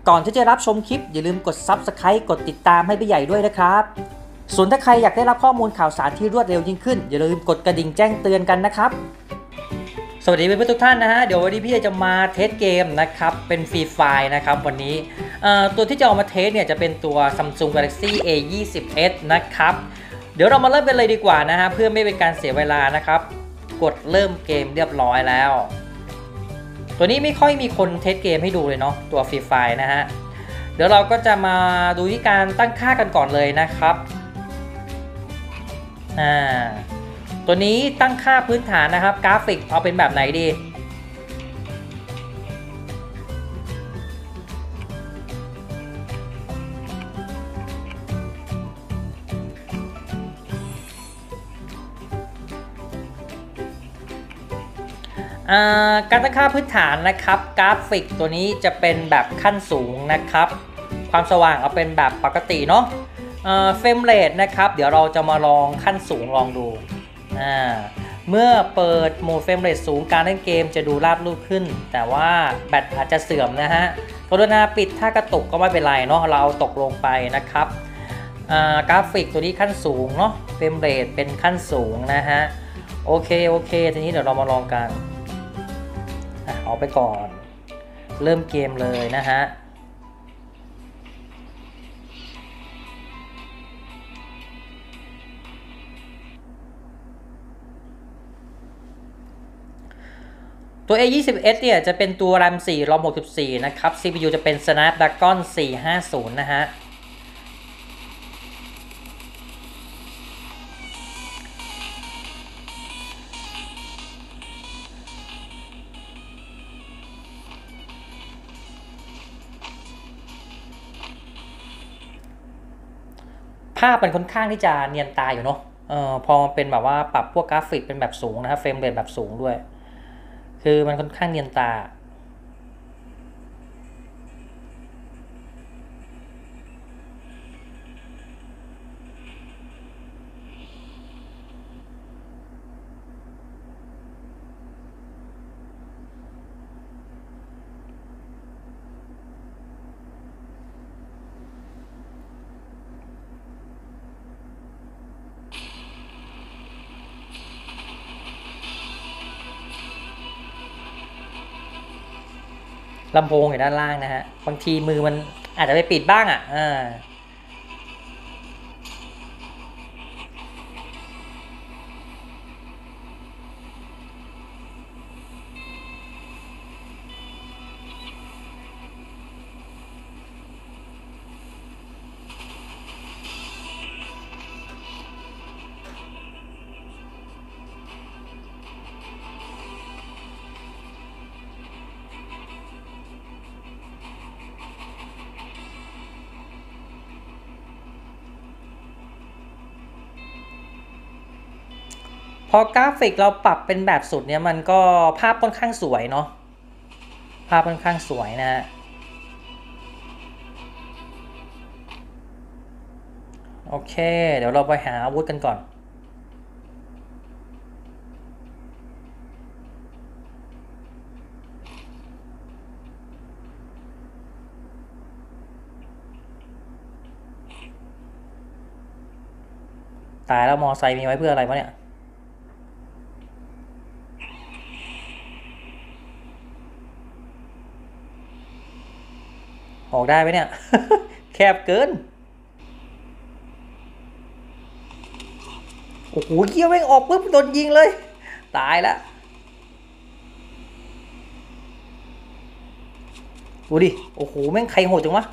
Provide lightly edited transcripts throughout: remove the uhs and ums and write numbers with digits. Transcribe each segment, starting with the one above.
ก่อนที่จะรับชมคลิปอย่าลืมกด Subscribe กดติดตามให้พี่ใหญ่ด้วยนะครับส่วนถ้าใครอยากได้รับข้อมูลข่าวสารที่รวดเร็วยิ่งขึ้นอย่าลืมกดกระดิ่งแจ้งเตือนกันนะครับสวัสดีเพื่อนๆทุกท่านนะฮะเดี๋ยววันนี้พี่จะมาเทสเกมนะครับเป็นฟรีไฟล์นะครับวันนี้ตัวที่จะเอามาเทสเนี่ยจะเป็นตัว Samsung Galaxy A20s นะครับเดี๋ยวเรามาเริ่มกันเลยดีกว่านะฮะเพื่อไม่เป็นการเสียเวลานะครับกดเริ่มเกมเรียบร้อยแล้วตัวนี้ไม่ค่อยมีคนเทสเกมให้ดูเลยเนาะตัวฟรีไฟล์นะฮะเดี๋ยวเราก็จะมาดูที่การตั้งค่ากันก่อนเลยนะครับตัวนี้ตั้งค่าพื้นฐานนะครับกราฟิกเอาเป็นแบบไหนดีการตั้งค่าพื้นฐานนะครับกราฟิกตัวนี้จะเป็นแบบขั้นสูงนะครับความสว่างเอาเป็นแบบปกติเนาะเฟรมเรทนะครับเดี๋ยวเราจะมาลองขั้นสูงลองดูเมื่อเปิดโหมดเฟรมเรทสูงการเล่นเกมจะดูราบรื่นขึ้นแต่ว่าแบตอาจจะเสื่อมนะฮะกรุณาปิดถ้ากระตุกก็ไม่เป็นไรเนาะเราเอาตกลงไปนะครับกราฟิกตัวนี้ขั้นสูงเนาะเฟรมเรทเป็นขั้นสูงนะฮะโอเคทีนี้เดี๋ยวเรามาลองกันเอาไปก่อนเริ่มเกมเลยนะฮะตัว A20s เนี่ยจะเป็นตัว RAM 4 ROM 64นะครับ CPU จะเป็น Snapdragon 450 นะฮะภาพมันค่อนข้างที่จะเนียนตาอยู่เนาะพอมันเป็นแบบว่าปรับพวกกราฟิกเป็นแบบสูงนะครับเฟรมเรทแบบสูงด้วยคือมันค่อนข้างเนียนตาลำโพงอยู่ด้านล่างนะฮะบางทีมือมันอาจจะไปปิดบ้างพอกราฟิกเราปรับเป็นแบบสุดเนี่ยมันก็ภาพค่อนข้างสวยเนาะภาพค่อนข้างสวยนะฮะโอเคเดี๋ยวเราไปหาอาวุธกันก่อนตายแล้วมอไซค์มีไว้เพื่ออะไรวะเนี่ยออกได้ไหมเนี่ย แคบเกินโอ้โหเกี้ยวแม่งออกปุ๊บโดนยิงเลยตายแล้วดูดิโอ้โหแม่งใครโหดจังวะ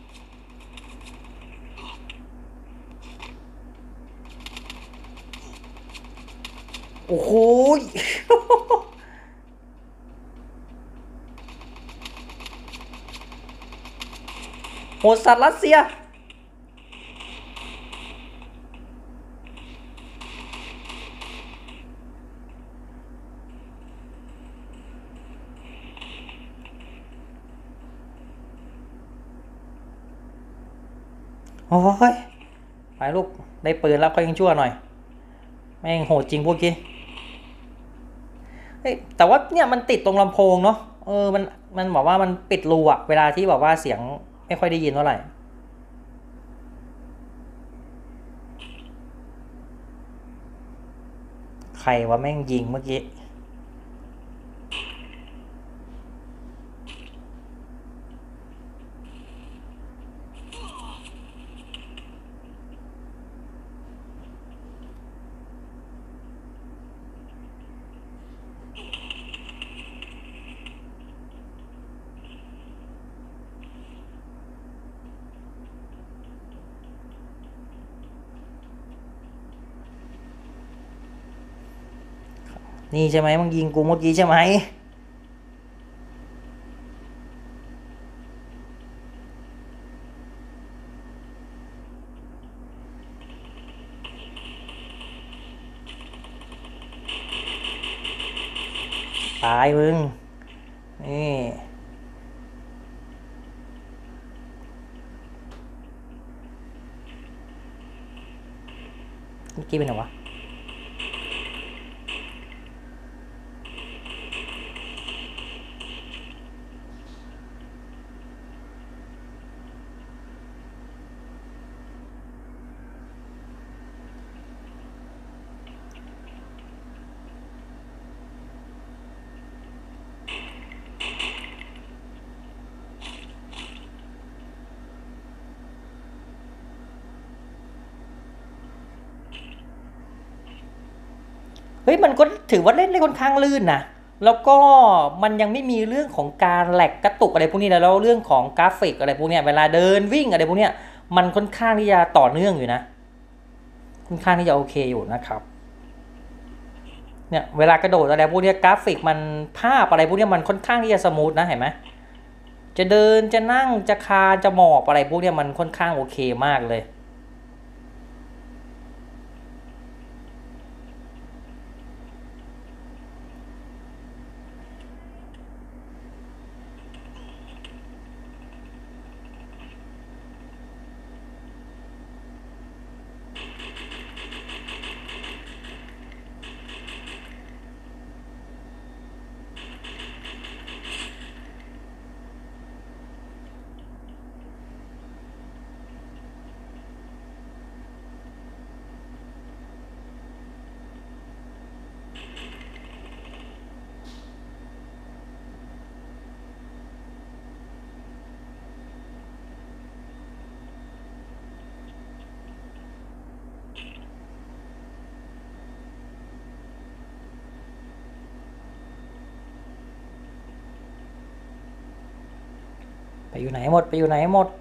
โอ้โห โหดสัตว์รัสเซียโอ้ยไปลูกได้ปืนแล้วก็ยังชั่วหน่อยแม่งโหดจริงพวกกี้แต่ว่าเนี่ยมันติดตรงลำโพงเนาะมันมันบอกว่ามันปิดรูอะเวลาที่บอกว่าเสียงไม่ค่อยได้ยินเท่าไหร่ใครว่าแม่งยิงเมื่อกี้นี่ใช่ไหมมึงยิงกูเมื่อกี้ใช่ไหมตายมึงนี่เมื่อกี้เป็นไงวะเฮ้ยมันก็ถือว่าเล่นได้ค่อนข้างลื่นนะแล้วก็มันยังไม่มีเรื่องของการแหลกกระตุกอะไรพวกนี้แล้วเรื่องของกราฟิกอะไรพวกนี้เวลาเดินวิ่งอะไรพวกนี้มันค่อนข้างที่จะต่อเนื่องอยู่นะค่อนข้างที่จะโอเคอยู่นะครับเนี่ยเวลากระโดดอะไรพวกนี้กราฟิกมันภาพอะไรพวกนี้มันค่อนข้างที่จะสมูทนะเห็นไหมจะเดินจะนั่งจะคานจะหมอบอะไรพวกนี้มันค่อนข้างโอเคมากเลยไปอยู่ไหนหมดไปอยู่ไหนหมด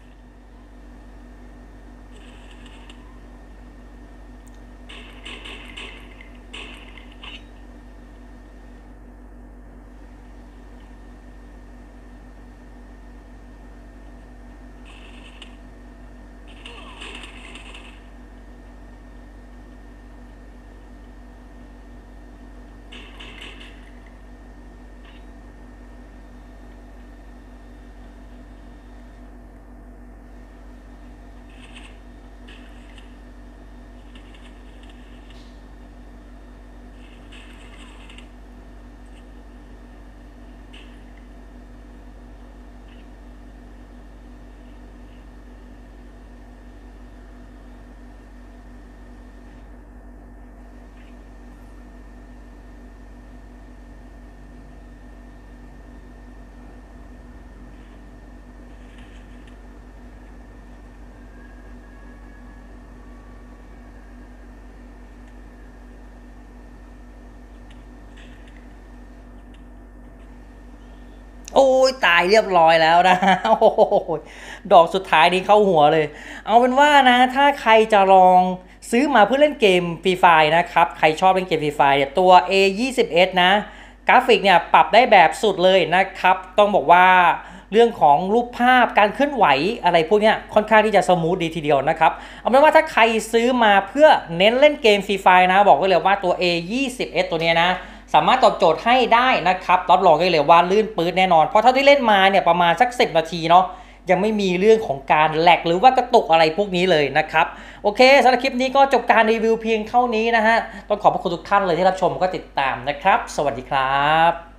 โอ้ยตายเรียบร้อยแล้วนะโอ้โหดอกสุดท้ายนี้เข้าหัวเลยเอาเป็นว่านะถ้าใครจะลองซื้อมาเพื่อเล่นเกมฟรีไฟนะครับใครชอบเล่นเกมฟรีไฟเนี่ยตัว A21 นะกราฟิกเนี่ยปรับได้แบบสุดเลยนะครับต้องบอกว่าเรื่องของรูปภาพการเคลื่อนไหวอะไรพวกนี้ค่อนข้างที่จะสมูทดีทีเดียวนะครับเอาเป็นว่าถ้าใครซื้อมาเพื่อเน้นเล่นเกมฟรีไฟนะบอกไว้เลยว่าตัว A21 ตัวนี้นะสามารถตอบโจทย์ให้ได้นะครับรับรองได้เลยว่าลื่นปื๊ดแน่นอนเพราะเท่าที่เล่นมาเนี่ยประมาณสัก10 นาทีเนาะยังไม่มีเรื่องของการแหลกหรือว่ากระตุกอะไรพวกนี้เลยนะครับโอเคสำหรับคลิปนี้ก็จบการรีวิวเพียงเท่านี้นะฮะต้องขอบพระคุณทุกท่านเลยที่รับชมก็ติดตามนะครับสวัสดีครับ